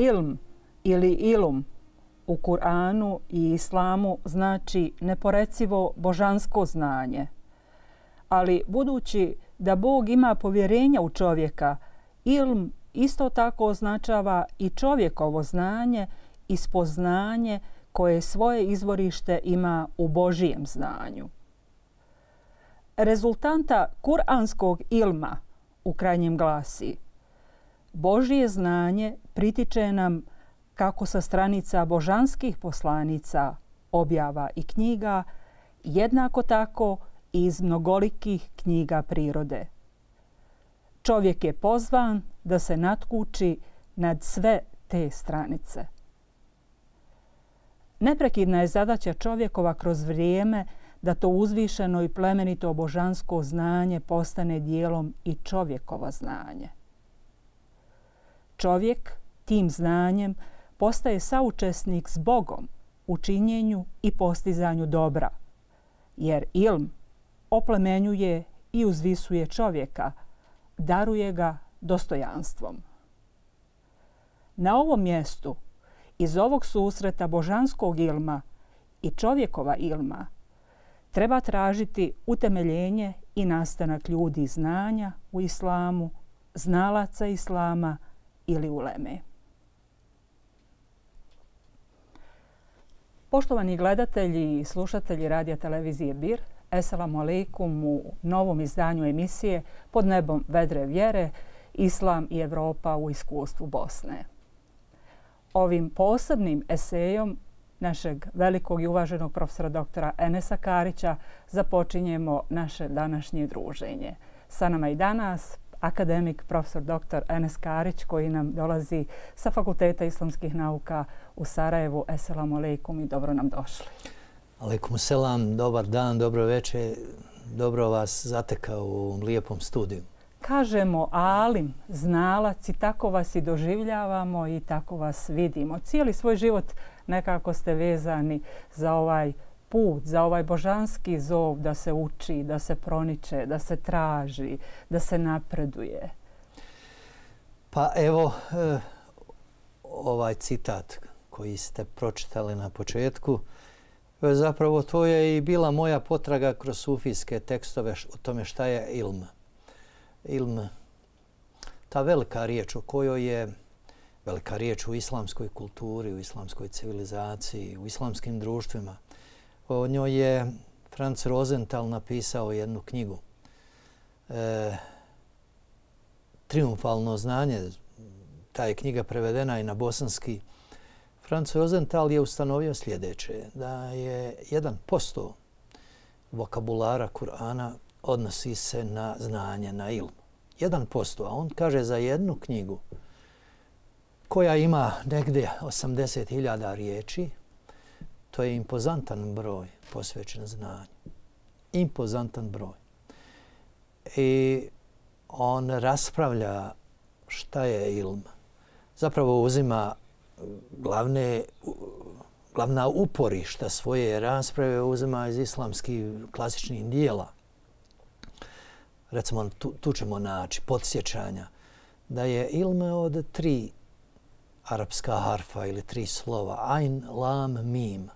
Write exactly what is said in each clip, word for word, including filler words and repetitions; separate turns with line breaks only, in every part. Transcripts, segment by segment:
Ilm ili ilum u Kur'anu i Islamu znači neporecivo božansko znanje. Ali budući da Bog ima povjerenja u čovjeka, ilm isto tako označava i čovjekovo znanje i spoznanje koje svoje izvorište ima u Božijem znanju. Rezultanta kuranskog ilma u krajnjem glasi: Božje znanje pritiče nam kako sa stranica božanskih poslanica, objava i knjiga, jednako tako i iz mnogolikih knjiga prirode. Čovjek je pozvan da se natkuči nad sve te stranice. Neprekidna je zadaća čovjekova kroz vrijeme da to uzvišeno i plemenito božansko znanje postane dijelom i čovjekovo znanje. Čovjek tim znanjem postaje saučesnik s Bogom u činjenju i postizanju dobra, jer ilm oplemenjuje i uzvisuje čovjeka, daruje ga dostojanstvom. Na ovom mjestu, iz ovog susreta božanskog ilma i čovjekova ilma, treba tražiti utemeljenje i nastanak ljudi znanja u islamu, znalaca islama ili uleme. Poštovani gledatelji i slušatelji radija televizije Bir, Esselamu alaikum u novom izdanju emisije Pod nebom vedre vjere, Islam i Evropa u iskustvu Bosne. Ovim posebnim esejom našeg velikog i uvaženog profesora doktora Enesa Karića započinjemo naše današnje druženje. Sa nama i danas akademik profesor doktor Enes Karić koji nam dolazi sa Fakulteta islamskih nauka u Sarajevu. Esselamu alaikum i dobro nam došli.
Alaikum selam, dobar dan, dobro večer. Dobro vas zatekao u ovom lijepom studiju.
Kažemo alim, znalac i tako vas i doživljavamo i tako vas vidimo. Cijeli svoj život nekako ste vezani za ovaj put, za ovaj božanski zov da se uči, da se proniče, da se traži, da se napreduje.
Pa evo, eh, ovaj citat koji ste pročitali na početku, zapravo to je i bila moja potraga kroz sufijske tekstove o tome šta je ilm. Ilm, ta velika riječ o kojoj je velika riječ u islamskoj kulturi, u islamskoj civilizaciji, u islamskim društvima. O njoj je Franz Rosenthal napisao jednu knjigu. E, Triumfalno znanje, ta je knjiga prevedena i na bosanski. Franz Rosenthal je ustanovio sljedeće, da je jedan posto vokabulara Kur'ana odnosi se na znanje, na ilm. Jedan posto, a on kaže za jednu knjigu koja ima negdje osamdeset hiljada riječi, to je impozantan broj posvećen znanju. Impozantan broj. I on raspravlja šta je ilm. Zapravo uzima glavne, glavna uporišta svoje rasprave uzima iz islamskih klasičnih dijela. Recimo, tu, tu ćemo naći podsjećanja da je ilm od tri arapska harfa ili tri slova. Ain, lam, mim.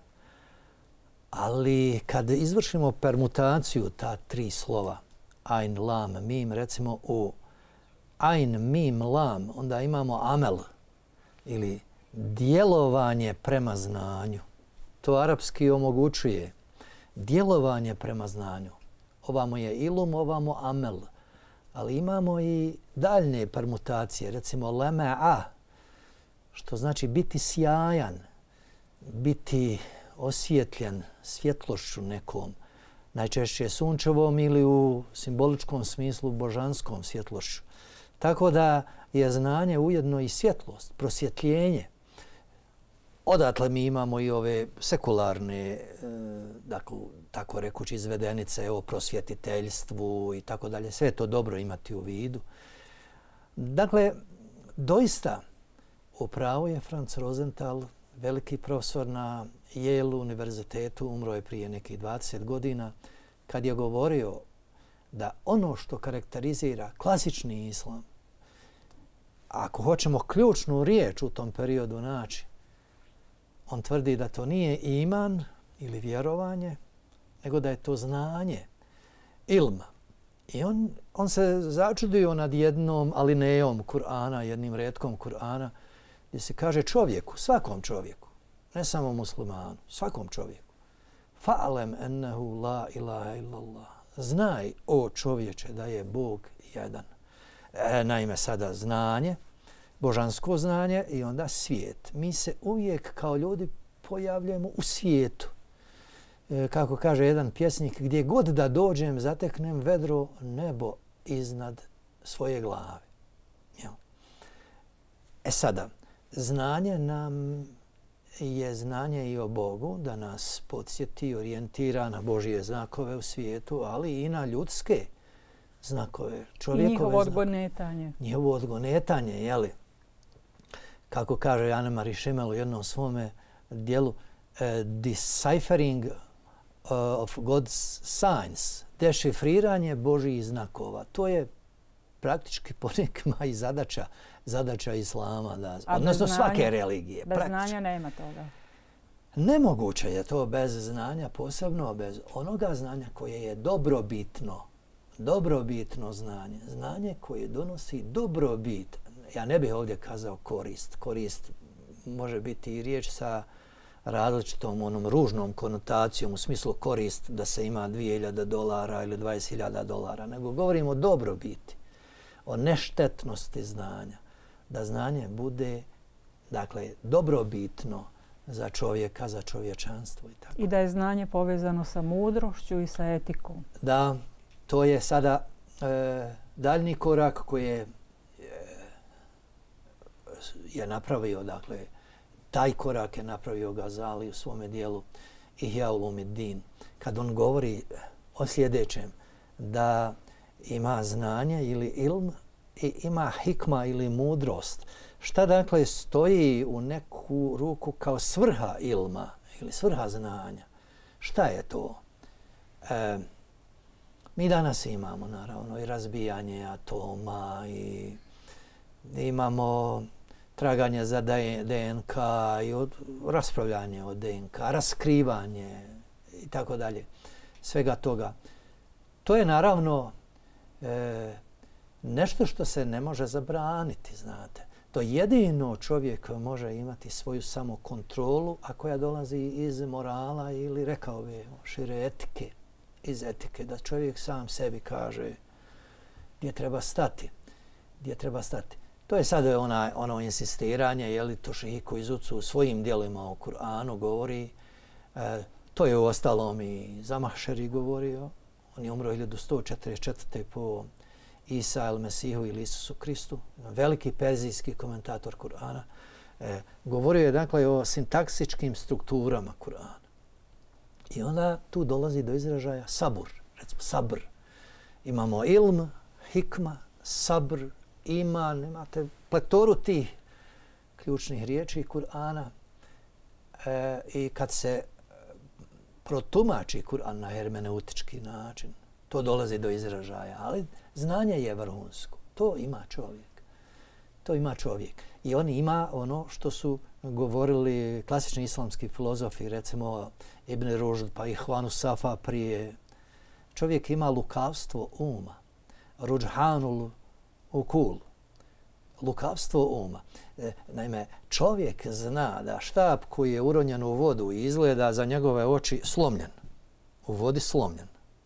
Ali kad izvršimo permutaciju ta tri slova, ain, lam, mim, recimo u ain, mim, lam, onda imamo amel ili djelovanje prema znanju. To arapski omogućuje djelovanje prema znanju. Ovamo je ilum, ovamo amel. Ali imamo i daljne permutacije, recimo lema'a, što znači biti sjajan, biti osvjetljen svjetlošću nekom, najčešće sunčevom ili u simboličkom smislu božanskom svjetlošću. Tako da je znanje ujedno i svjetlost, prosvjetljenje. Odatle mi imamo i ove sekularne, dakle, tako rekući, izvedenice o prosvjetiteljstvu i tako dalje. Sve je to dobro imati u vidu. Dakle, doista upravo je Franz Rosenthal, veliki profesor na Yale univerzitetu, umro je prije nekih dvadeset godina, kad je govorio da ono što karakterizira klasični islam ako hoćemo ključnu riječ u tom periodu naći, on tvrdi da to nije iman ili vjerovanje, nego da je to znanje, ilm. I on, on se začudio nad jednom alinejom Kur'ana, jednim retkom Kur'ana, gdje se kaže čovjeku, svakom čovjeku, ne samo muslimanu, svakom čovjeku. Fa'alem ennehu la ilaha illallah. Znaj, o čovječe, da je Bog jedan. E, naime, sada znanje, božansko znanje i onda svijet. Mi se uvijek kao ljudi pojavljujemo u svijetu. E, kako kaže jedan pjesnik, gdje god da dođem, zateknem vedro nebo iznad svoje glave. Jel? E sada, znanje nam je znanje i o Bogu, da nas podsjeti, orijentira na Božje znakove u svijetu, ali i na ljudske znakove.
I njihovo odgonetanje.
Njihovo odgonetanje, jeli? Kako kaže Anne-Marie Schimmel u jednom svome dijelu, uh, Deciphering uh, of God's Signs, dešifriranje Božjih znakova. To je praktički ponekma i zadaća, zadaća islama, da, odnosno znanja, svake religije.
Bez praktički. Znanja nema toga.
Nemoguće je to bez znanja, posebno bez onoga znanja koje je dobrobitno. Dobrobitno znanje. Znanje koje donosi dobrobit. Ja ne bih ovdje kazao korist. Korist može biti i riječ sa različitom onom ružnom konotacijom u smislu korist da se ima dvije hiljade dolara ili dvadeset hiljada dolara, nego govorimo o dobrobiti, o neštetnosti znanja. Da znanje bude, dakle, dobrobitno za čovjeka, za čovječanstvo i tako.
I da je znanje povezano sa mudrošću i sa etikom.
Da, to je sada e, daljni korak koji je, je napravio, dakle, taj korak je napravio Gazali u svome dijelu Ihya Ulumuddin, kad on govori o sljedećem, da ima znanje ili ilm i ima hikma ili mudrost. Šta dakle stoji u neku ruku kao svrha ilma ili svrha znanja? Šta je to? E, mi danas imamo naravno i razbijanje atoma i imamo traganje za D N K i od, raspravljanje o D N K, raskrivanje i tako dalje. Svega toga. To je naravno e, nešto što se ne može zabraniti, znate. To jedino čovjek može imati svoju samokontrolu, a koja dolazi iz morala ili, rekao bi, šire etike, iz etike, da čovjek sam sebi kaže gdje treba stati, gdje treba stati. To je sad ona, ono insistiranje, je li to Šihiku Izucu u svojim dijelima o Kur'anu govori. E, to je u ostalom i Zamahšeri govorio. On je umro hiljadu sto četrdeset četvrte po Isa el Mesihu ili Isusu Kristu, veliki perzijski komentator Kur'ana. E, govorio je dakle o sintaksičkim strukturama Kur'ana. I onda tu dolazi do izražaja sabur, recimo sabr. Imamo ilm, hikma, sabr, iman, imate pletoru tih ključnih riječi Kur'ana e, i kad se protumači Kur'an na hermeneutički način, to dolazi do izražaja, ali znanje je vrhunsko. To ima čovjek. To ima čovjek. I on ima ono što su govorili klasični islamski filozofi, recimo Ibn Rušd pa i Hvanu Safa prije. Čovjek ima lukavstvo uma, ruđhanul ukul, lukavstvo uma. E, naime, čovjek zna da štap koji je uronjen u vodu izgleda za njegove oči slomljen. U vodi slomljen.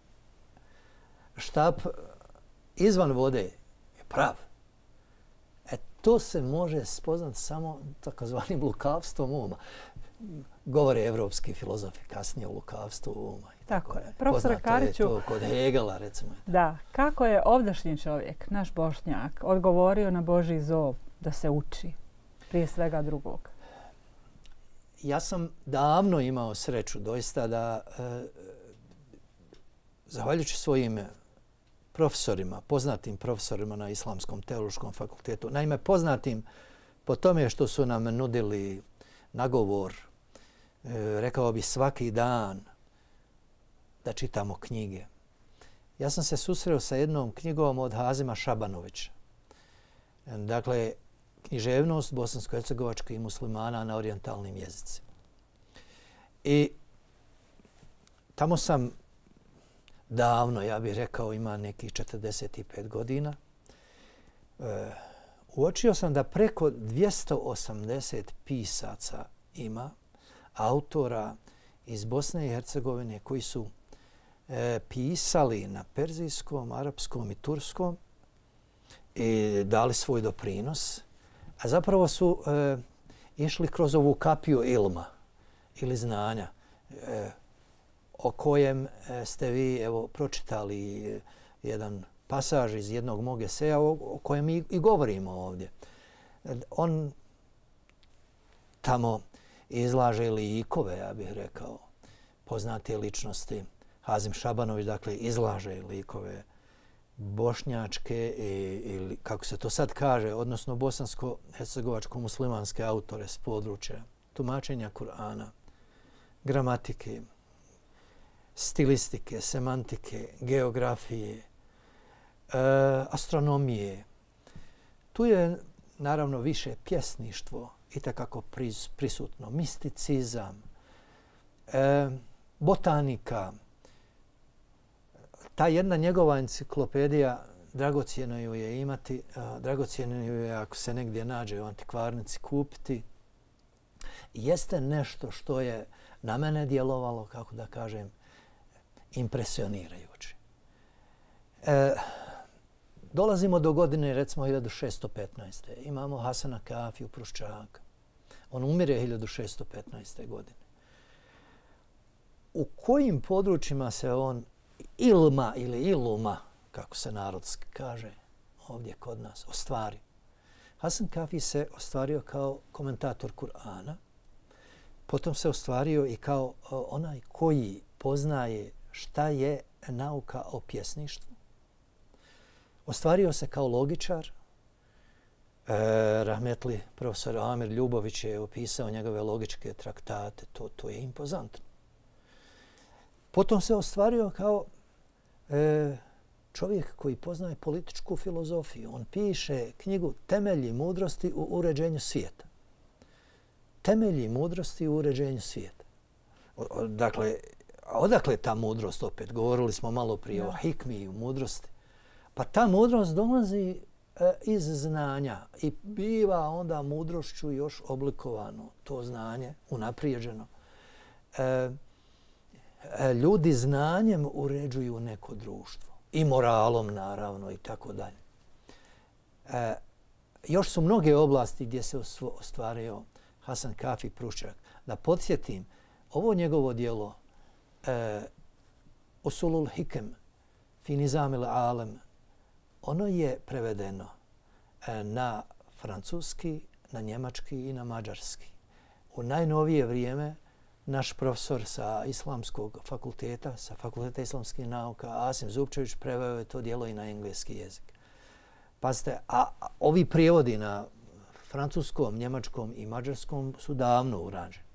Štap izvan vode je prav. E, to se može spoznati samo takozvanim lukavstvom uma. Govore evropski filozofi kasnije o lukavstvu uma.
Tako je. Profesor Kariću,
je to kod Hegela, recimo.
Da, kako je ovdašnji čovjek, naš Bošnjak, odgovorio na Božji zov da se uči prije svega drugog?
Ja sam davno imao sreću doista da e, zahvaljujući svojim profesorima, poznatim profesorima na Islamskom teološkom fakultetu, naime poznatim po tome što su nam nudili nagovor, e, rekao bi svaki dan, da čitamo knjige. Ja sam se susreo sa jednom knjigom od Hazima Šabanovića. Dakle, književnost bosansko-hercegovačkih muslimana na orijentalnim jezicima. I tamo sam davno, ja bih rekao, ima nekih četrdeset pet godina, e, uočio sam da preko dvjesto osamdeset pisaca ima, autora iz Bosne i Hercegovine koji su e, pisali na perzijskom, arapskom i turskom i dali svoj doprinos, a zapravo su e, išli kroz ovu kapiju ilma ili znanja e, o kojem ste vi evo pročitali jedan pasaž iz jednog mog eseja o, o kojem i, i govorimo ovdje. On tamo izlaže likove, ja bih rekao, poznate ličnosti. Hazim Šabanović, dakle, izlaže likove bošnjačke ili, kako se to sad kaže, odnosno bosansko-hercegovačko-muslimanske autore s područja tumačenja Kur'ana, gramatike, stilistike, semantike, geografije, e, astronomije. Tu je naravno više pjesništvo i takako prisutno, misticizam, e, botanika. Ta jedna njegova enciklopedija, dragocjeno ju je imati, a, dragocjeno ju je ako se negdje nađe u antikvarnici kupiti. Jeste nešto što je na mene djelovalo, kako da kažem, impresionirajuće. E, dolazimo do godine, recimo, hiljadu šesto petnaeste. Imamo Hasana Kafiju Pruščaka. On umire hiljadu šesto petnaeste. godine. U kojim područjima se on ilma ili iluma, kako se narodski kaže ovdje kod nas, ostvari? Hasan Kafi se ostvario kao komentator Kur'ana, potom se ostvario i kao onaj koji poznaje šta je nauka o pjesništvu. Ostvario se kao logičar. E, rahmetli profesor Amir Ljubović je opisao njegove logičke traktate. To, to je impozantno. Potom se ostvario kao e, čovjek koji poznaje političku filozofiju. On piše knjigu Temelji mudrosti u uređenju svijeta. Temelji mudrosti u uređenju svijeta. O, o, dakle, odakle ta mudrost opet? Govorili smo malo prije no. o hikmi, o mudrosti. Pa ta mudrost dolazi e, iz znanja i biva onda mudrošću još oblikovano, to znanje, unaprijeđeno. E, e, ljudi znanjem uređuju neko društvo. I moralom, naravno, i tako dalje. E, još su mnoge oblasti gdje se ostvario Hasan Kafi Pruščak. Da podsjetim, ovo njegovo djelo e, Usulul Hikem fi Nizamil Alem, ono je prevedeno e, na francuski, na njemački i na mađarski. U najnovije vrijeme naš profesor sa Islamskog fakulteta, sa Fakulteta islamskih nauka, Asim Zupčević, preveo je to djelo i na engleski jezik. Pazite, a, a ovi prijevodi na francuskom, njemačkom i mađarskom su davno urađeni.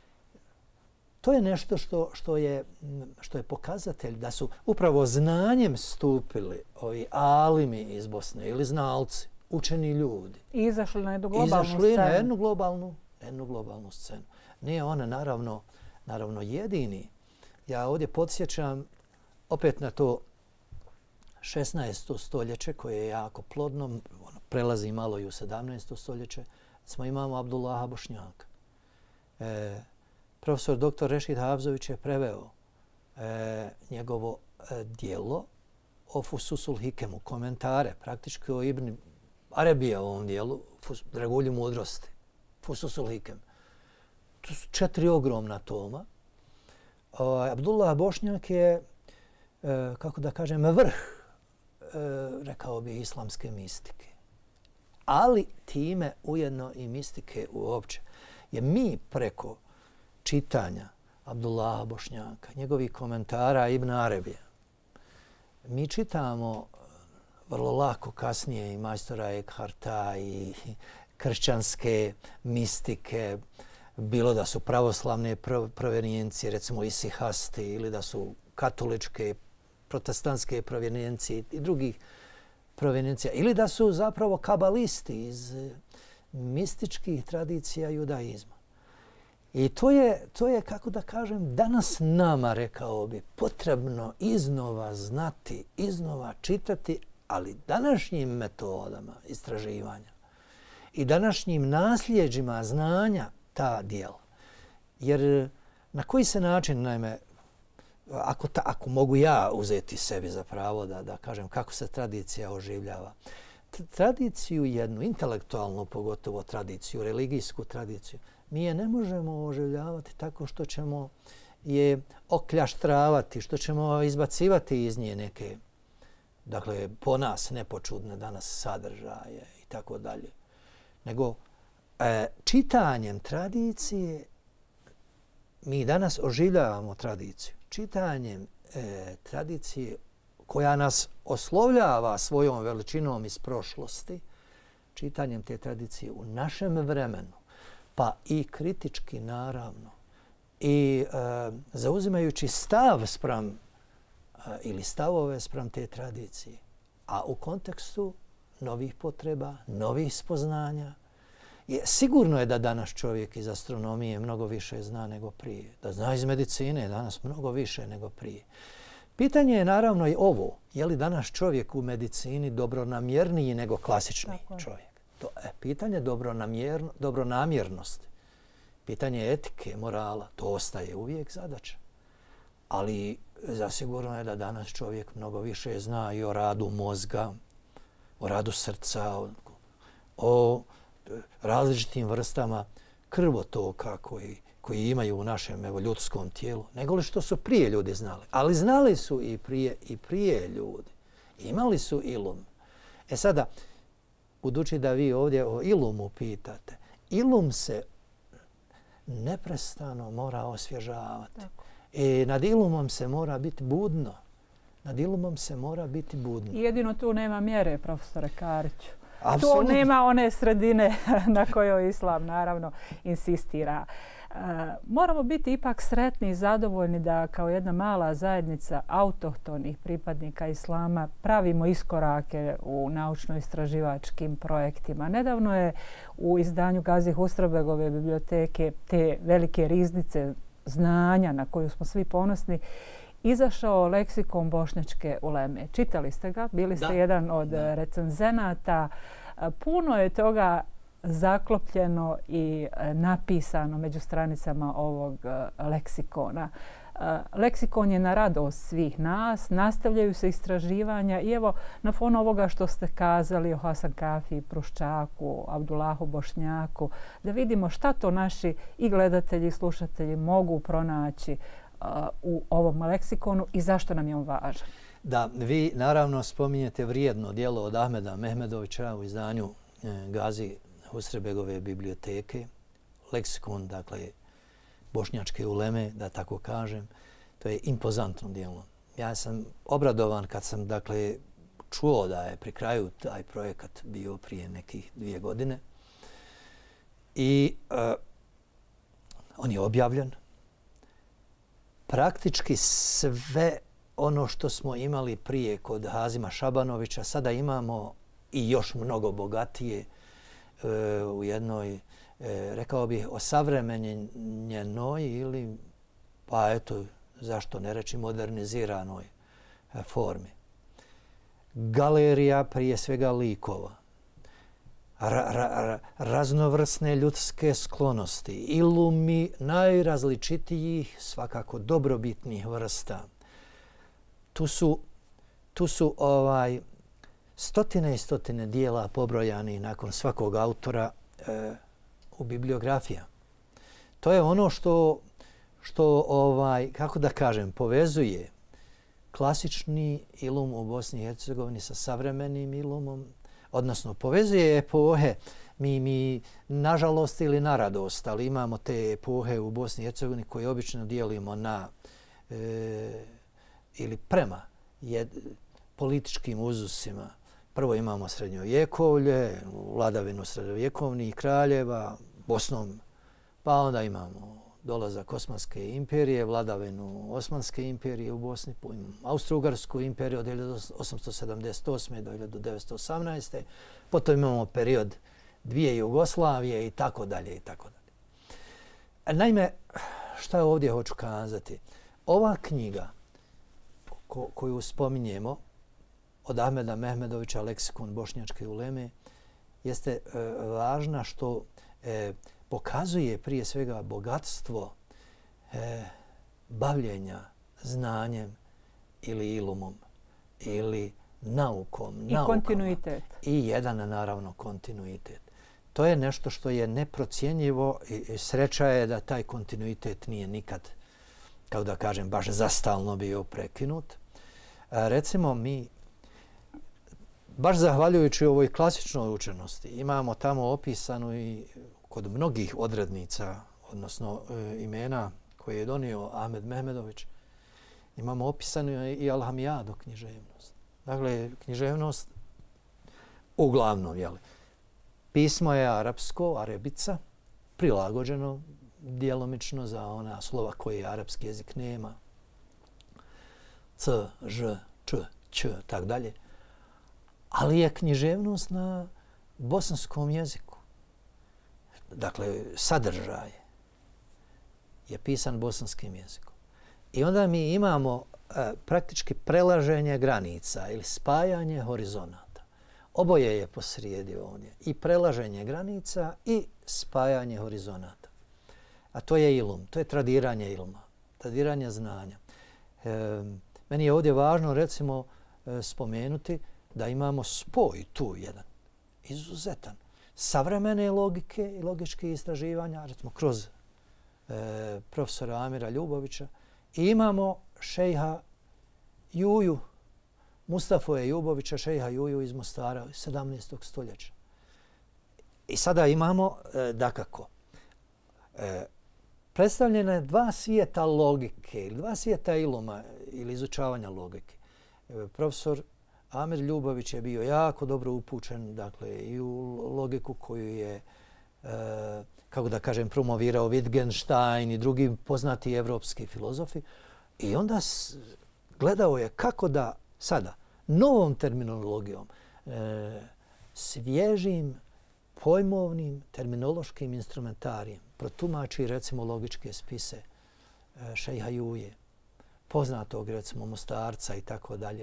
To je nešto što, što, je, što je pokazatelj da su upravo znanjem stupili ovi alimi iz Bosne ili znalci, učeni ljudi.
I izašli na jednu globalnu
izašli
scenu.
na jednu globalnu, jednu globalnu scenu. Nije ona naravno, naravno jedini. Ja ovdje podsjećam opet na to šesnaesto stoljeće koje je jako plodno, ono, prelazi malo i u sedamnaesto stoljeće. Smo imamo Abdullaha Bošnjaka. E, profesor doktor Rešid Havzović je preveo e, njegovo e, dijelo o Fususul Hikemu, komentare, praktički o Ibn Arabija u ovom dijelu, fus, Dragulju mudrosti, Fususul Hikem. To su četiri ogromna toma. O, Abdullah Bošnjak je, e, kako da kažem, vrh, e, rekao bi, islamske mistike. Ali time ujedno i mistike uopće. Je mi preko čitanja Abdullaha Bošnjaka, njegovih komentara Ibn Arabija, mi čitamo vrlo lako kasnije i majstora Ekharta i kršćanske mistike, bilo da su pravoslavne provenijencije, recimo isihasti, ili da su katoličke, protestantske provenijencije i drugih provenijencija, ili da su zapravo kabalisti iz mističkih tradicija judaizma. I to je, to je, kako da kažem, danas nama, rekao bi, potrebno iznova znati, iznova čitati, ali današnjim metodama istraživanja i današnjim nasljeđima znanja ta djela. Jer na koji se način, naime, ako, ta, ako mogu ja uzeti sebi za pravo da, da kažem kako se tradicija oživljava. Tradiciju jednu, intelektualnu pogotovo tradiciju, religijsku tradiciju, mi je ne možemo oživljavati tako što ćemo je okljaštravati, što ćemo izbacivati iz nje neke, dakle, po nas nepočudne danas sadržaje i tako dalje. Nego e, čitanjem tradicije mi danas oživljavamo tradiciju. Čitanjem e, tradicije koja nas oslovljava svojom veličinom iz prošlosti, čitanjem te tradicije u našem vremenu, pa i kritički naravno, i e, zauzimajući stav spram e, ili stavove spram te tradicije, a u kontekstu novih potreba, novih spoznanja. Je, sigurno je da danas čovjek iz astronomije mnogo više zna nego prije. Da zna iz medicine danas mnogo više nego prije. Pitanje je naravno i ovo. Je li danas čovjek u medicini dobronamjerniji nego klasični Tako. čovjek? To je pitanje dobronamjernosti. Pitanje etike, morala. To ostaje uvijek zadaća. Ali zasigurno je da danas čovjek mnogo više zna i o radu mozga, o radu srca, o, o različitim vrstama krvotoka koji, koji imaju u našem evo, ljudskom tijelu, nego li što su prije ljudi znali. Ali znali su i prije, i prije ljudi. Imali su ilum. E sada, budući da vi ovdje o ilumu pitate, ilum se neprestano mora osvježavati. I nad ilumom se mora biti budno. Nad ilumom se mora biti budno.
I jedino tu nema mjere, profesore Kariću.
Apsolutno.
Tu nema one sredine na kojoj islam naravno insistira. E, moramo biti ipak sretni i zadovoljni da kao jedna mala zajednica autohtonih pripadnika islama pravimo iskorake u naučno-istraživačkim projektima. Nedavno je u izdanju Gazi Husrebegove biblioteke te velike riznice znanja na koju smo svi ponosni izašao leksikon bošnjačke uleme. Čitali ste ga, bili ste da. jedan od da. recenzenata. Puno je toga zaklopljeno i napisano među stranicama ovog leksikona. Leksikon je na radost svih nas, nastavljaju se istraživanja i evo na fonu ovoga što ste kazali o Hasan Kafiji, Pruščaku, Abdullahu Bošnjaku, da vidimo šta to naši i gledatelji i slušatelji mogu pronaći u ovom leksikonu i zašto nam je on važan.
Da, vi naravno spominjete vrijedno djelo od Ahmeda Mehmedovića u izdanju Gazi Husrebegove biblioteke. Leksikon, dakle, bošnjačke uleme, da tako kažem. To je impozantno djelo. Ja sam obradovan kad sam, dakle, čuo da je pri kraju taj projekat bio prije nekih dvije godine. I uh, on je objavljen. Praktički sve ono što smo imali prije kod Hazima Šabanovića, sada imamo i još mnogo bogatije e, u jednoj, e, rekao bih, osavremenjenoj ili, pa eto, zašto ne reći, moderniziranoj e, formi. Galerija prije svega likova. Ra, ra, raznovrsne ljudske sklonosti, ilumi najrazličitijih, svakako dobrobitnih vrsta. Tu su, tu su ovaj, stotine i stotine dijela pobrojani nakon svakog autora e, u bibliografija. To je ono što, što ovaj, kako da kažem, povezuje klasični ilum u Bosni i Hercegovini sa savremenim ilumom, odnosno povezuje epohe. Mi, mi nažalost ili na radost, ali imamo te epohe u Bosni i Hercegovini koje obično dijelimo na e, ili prema jed, političkim uzusima. Prvo imamo srednjovjekovlje, vladavinu srednjovjekovnih kraljeva, Bosnom, pa onda imamo dolazak Osmanske imperije, vladavinu Osmanske imperije u Bosni, Austro-Ugarsku imperiju od hiljadu osamsto sedamdeset osme do hiljadu devetsto osamnaeste. Potom imamo period dvije Jugoslavije i tako dalje i tako dalje. Naime, šta ovdje hoću kazati? Ova knjiga ko, koju spominjemo od Ahmeda Mehmedovića, Leksikon bošnjačke uleme, jeste e, važna što e, pokazuje prije svega bogatstvo e, bavljenja znanjem ili ilumom ili naukom,
I
naukama.
kontinuitet.
I jedan, naravno, kontinuitet. To je nešto što je neprocjenjivo i sreća je da taj kontinuitet nije nikad, kao da kažem, baš zastalno bio prekinut. A, recimo, mi, baš zahvaljujući ovoj klasičnoj učenosti, imamo tamo opisanu i kod mnogih odrednica, odnosno e, imena koje je donio Ahmed Mehmedović, imamo opisanu i Alhamijadu književnost. Dakle, književnost uglavnom, jel? Pismo je arapsko, arebica, prilagođeno djelomično za ona slova koje arapski jezik nema. C, ž, č, ć, tak dalje. Ali je književnost na bosanskom jeziku. Dakle, sadržaj je pisan bosanskim jezikom. I onda mi imamo e, praktički prelaženje granica ili spajanje horizonata. Oboje je posrijedi ovdje. I prelaženje granica i spajanje horizonata. A to je ilum, to je tradiranje ilma, tradiranje znanja. E, meni je ovdje važno, recimo, e, spomenuti da imamo spoj tu jedan, izuzetan, savremene logike i logičke istraživanja, recimo kroz e, profesora Amira Ljubovića, i imamo šejha Juju, Mustafa Ljubovića, šejha Juju iz Mostara sedamnaestog stoljeća. I sada imamo, e, dakako, e, predstavljene dva svijeta logike ili dva svijeta iluma ili izučavanja logike. E, profesor Amir Ljubović je bio jako dobro upućen, dakle, i u logiku koju je, e, kako da kažem, promovirao Wittgenstein i drugi poznati evropski filozofi. I onda s, gledao je kako da sada novom terminologijom, e, svježim pojmovnim terminološkim instrumentarijem protumači, recimo, logičke spise e, šejha Juje, poznatog, recimo, Mostarca i tako dalje.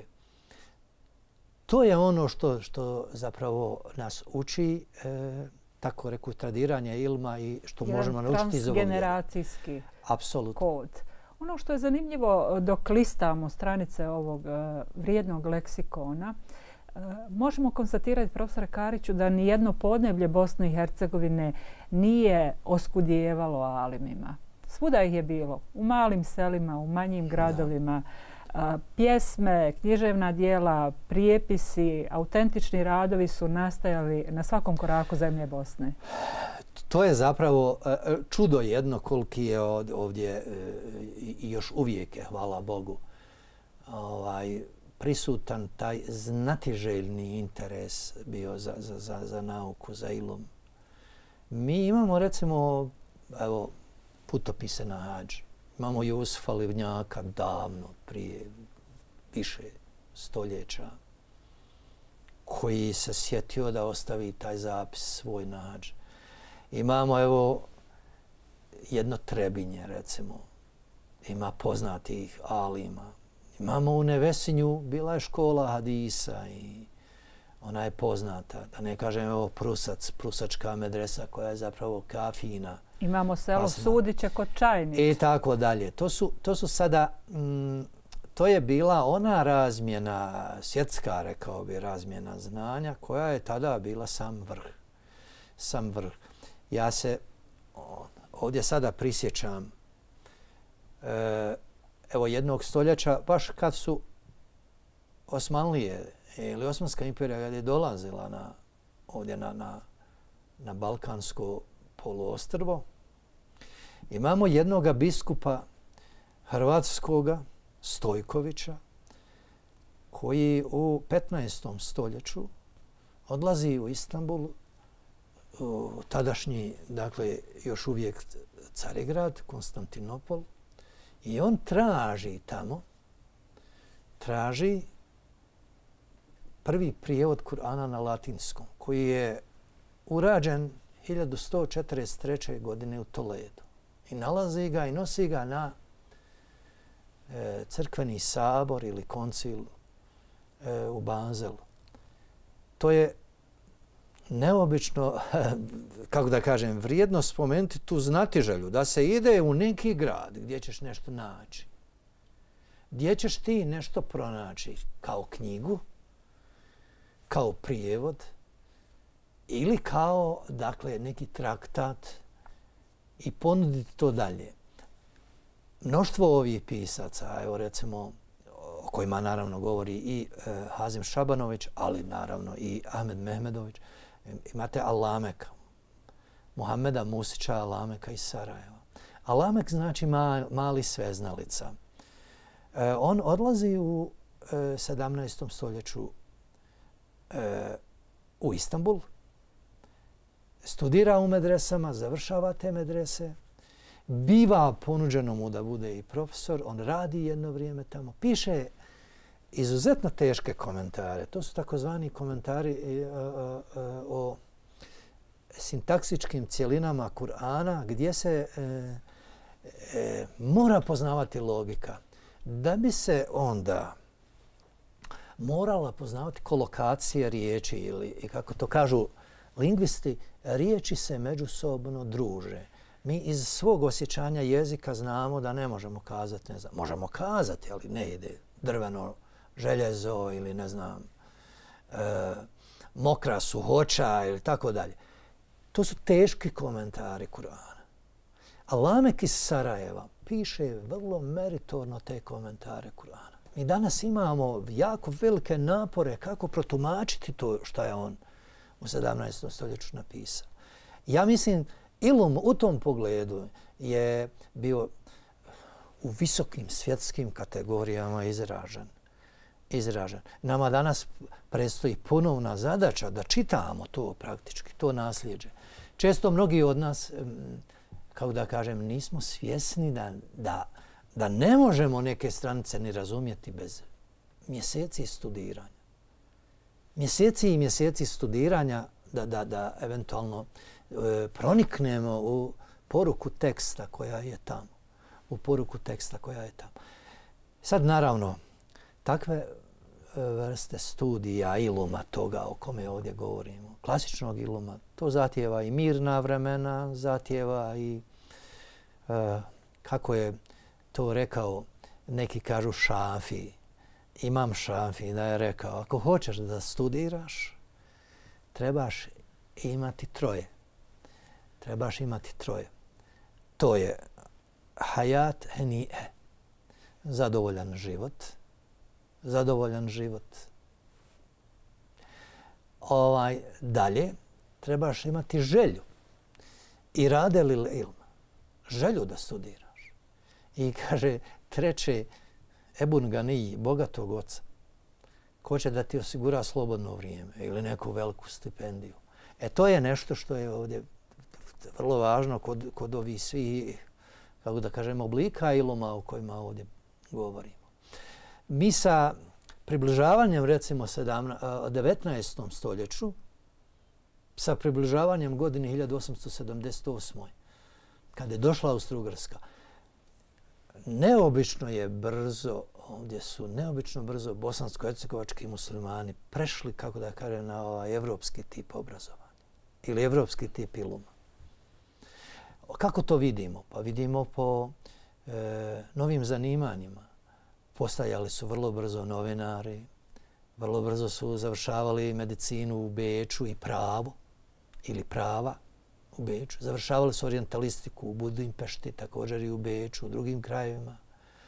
To je ono što, što zapravo nas uči, e, tako reku, tradiranje ilma i što
jedan
možemo naučiti iz ovog djela.
transgeneracijski kod. Ono što je zanimljivo dok listamo stranice ovog uh, vrijednog leksikona, uh, možemo konstatirati, profesore Kariću, da nijedno podneblje Bosne i Hercegovine nije oskudijevalo alimima. Svuda ih je bilo, u malim selima, u manjim gradovima. Da. Pjesme, književna dijela, prijepisi, autentični radovi su nastajali na svakom koraku zemlje Bosne.
To je zapravo čudo jedno koliki je ovdje i još uvijek je, hvala Bogu, ovaj, prisutan taj znatiželjni interes bio za, za, za, za nauku, za ilum. Mi imamo, recimo, evo, putopise na hadž. Imamo Jusufa Livnjaka davno, prije više stoljeća, koji se sjetio da ostavi taj zapis svoj na hadž. Imamo, evo, jedno Trebinje, recimo. Ima poznatih alima. Imamo u Nevesinju, bila je škola hadisa i ona je poznata. Da ne kažem, evo, Prusac, Prusačka medresa koja je zapravo kafina.
Imamo selo
pasma.
Sudiće kod Čajnice.
I tako dalje. To su, to su sada, mm, to je bila ona razmjena, svjetska, rekao bi, razmjena znanja koja je tada bila sam vrh. Sam vrh. Ja se ovdje sada prisjećam e, evo jednog stoljeća, baš kad su Osmanlije ili Osmanska imperija kad je dolazila na, ovdje na, na, na Balkansko poluostrvo, imamo jednoga biskupa hrvatskoga, Stojkovića, koji u petnaestom stoljeću odlazi u Istanbul, u tadašnji, dakle, još uvijek Carigrad, Konstantinopol, i on traži tamo, traži prvi prijevod Kur'ana na latinskom, koji je urađen hiljadu sto četrdeset treće. godine u Toledu. I nalazi ga i nosi ga na e, crkveni sabor ili koncil e, u Bazelu. To je neobično, kako da kažem, vrijedno spomenuti tu znatiželju da se ide u neki grad gdje ćeš nešto naći. Gdje ćeš ti nešto pronaći kao knjigu, kao prijevod ili kao, dakle, neki traktat i ponuditi to dalje. Mnoštvo ovih pisaca, evo recimo, o kojima naravno govori i e, Hazim Šabanović, ali naravno i Ahmed Mehmedović, imate Alameka, Muhameda Musića Alameka iz Sarajeva. Alamek znači ma, mali sveznalica. E, on odlazi u e, sedamnaestom stoljeću e, u Istanbul, studira u medresama, završava te medrese, biva ponuđeno mu da bude i profesor, on radi jedno vrijeme tamo, piše izuzetno teške komentare. To su takozvani komentari o sintaksičkim cjelinama Kur'ana gdje se e, e, mora poznavati logika. Da bi se onda morala poznavati kolokacije riječi ili, kako to kažu lingvisti, riječi se međusobno druže. Mi iz svog osjećanja jezika znamo da ne možemo kazati, ne znam, možemo kazati, ali ne ide drveno željezo ili ne znam, e, mokra suhoća ili tako dalje. To su teški komentari Kur'ana. A Lamek iz Sarajeva piše vrlo meritorno te komentare Kur'ana. Mi danas imamo jako velike napore kako protumačiti to što je on u sedamnaestom stoljeću napisao. Ja mislim, ilum u tom pogledu je bio u visokim svjetskim kategorijama izražen. izražen. Nama danas predstoji ponovna zadaća da čitamo to praktički, to nasljeđe. Često mnogi od nas, kako da kažem, nismo svjesni da, da, da ne možemo neke stranice ni razumjeti bez mjeseci studiranja. Mjeseci i mjeseci studiranja da, da, da eventualno e, proniknemo u poruku teksta koja je tamo. U poruku teksta koja je tamo. Sad, naravno, takve vrste studija, iluma toga o kome ovdje govorimo, klasičnog iluma, to zahtijeva i mirna vremena, zahtijeva i, e, kako je to rekao, neki kažu Šafiji, Imam Šafiji da je rekao, ako hoćeš da studiraš, trebaš imati troje. Trebaš imati troje. To je hayat heni'e, zadovoljan život, zadovoljan život. Ovaj, dalje, trebaš imati želju. I rade lil ilm. Želju da studiraš. I kaže, treće, Ebun Ganiji, bogatog oca, ko će da ti osigura slobodno vrijeme ili neku veliku stipendiju. E to je nešto što je ovdje vrlo važno kod, kod ovih svih, kako da kažem, oblika iluma o kojima ovdje govorimo. Mi sa približavanjem, recimo, devetnaestom stoljeću, sa približavanjem godini hiljadu osamsto sedamdeset osme. kada je došla Austro-Ugarska, neobično je brzo, ovdje su neobično brzo bosansko-hercegovački muslimani prešli, kako da kažem, na ovaj evropski tip obrazovanja ili evropski tip iluma. Kako to vidimo? Pa vidimo po e, novim zanimanjima. Postajali su vrlo brzo novinari, vrlo brzo su završavali medicinu u Beču i pravo ili prava u Beču. Završavali su orijentalistiku u Budimpešti, također i u Beču, u drugim krajevima.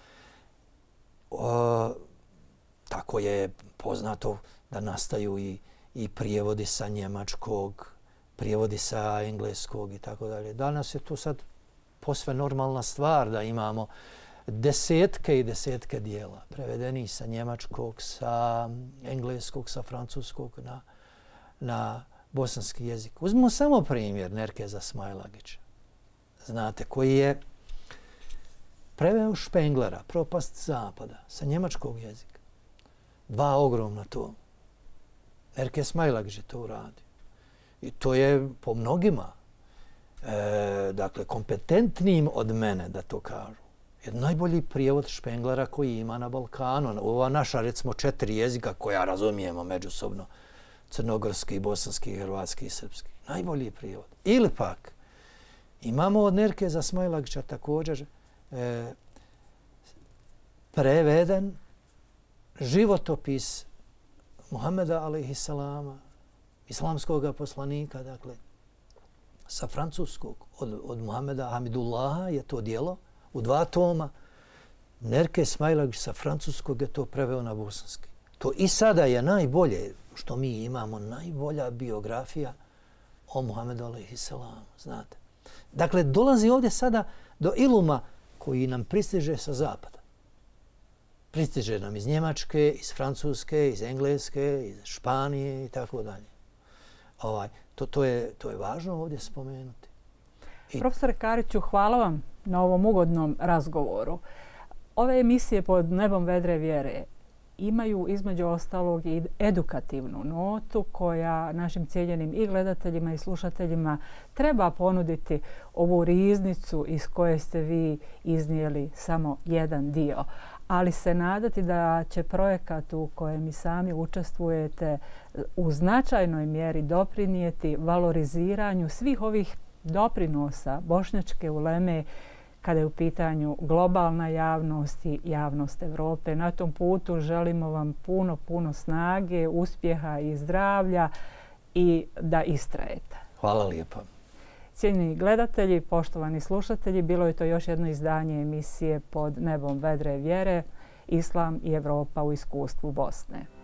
O, tako je poznato da nastaju i, i prijevodi sa njemačkog, prijevodi sa engleskog i tako dalje. Danas je to sad posve normalna stvar da imamo desetke i desetke dijela prevedeni sa njemačkog, sa engleskog, sa francuskog na, na bosanski jezik. Uzmimo samo primjer Nerkeza Smailagića, znate, koji je preveo Špenglera, Propast zapada, sa njemačkog jezika. Dva ogromna toma. Nerkez Smailagić je to uradio. I to je po mnogima, e, dakle, kompetentnijim od mene da to kažu. Jer najbolji prijevod Špenglera koji ima na Balkanu. Ova naša, recimo, četiri jezika koja razumijemo međusobno, crnogorski, bosanski, hrvatski i srpski. Najbolji prijevod. Ili pak, imamo od Nerkeza Smailagića također e, preveden životopis Muhameda alejhisselama, islamskog poslanika, dakle, sa francuskog, od, od Muhameda Hamidullaha je to dijelo, u dva toma. Nerkez Smailagić sa francuskog je to preveo na bosanski. To i sada je najbolje što mi imamo, najbolja biografija o Muhammedu alejhisselamu, znate. Dakle, dolazi ovdje sada do iluma koji nam pristiže sa zapada. Pristiže nam iz Njemačke, iz Francuske, iz Engleske, iz Španije i tako dalje. Ovaj, to, to, je, to je važno ovdje spomenuti.
I... Profesore Kariću, hvala vam na ovom ugodnom razgovoru. Ove emisije pod nebom vedre vjere imaju između ostalog i edukativnu notu koja našim cijenjenim i gledateljima i slušateljima treba ponuditi ovu riznicu iz koje ste vi iznijeli samo jedan dio. Ali se nadati da će projekat u kojem i sami učestvujete u značajnoj mjeri doprinijeti valoriziranju svih ovih doprinosa bošnjačke uleme kada je u pitanju globalna javnost i javnost Evrope. Na tom putu želimo vam puno, puno snage, uspjeha i zdravlja i da istrajete.
Hvala lijepo.
Cijenjeni gledatelji, poštovani slušatelji, bilo je to još jedno izdanje emisije pod nebom vedre vjere, Islam i Evropa u iskustvu Bosne.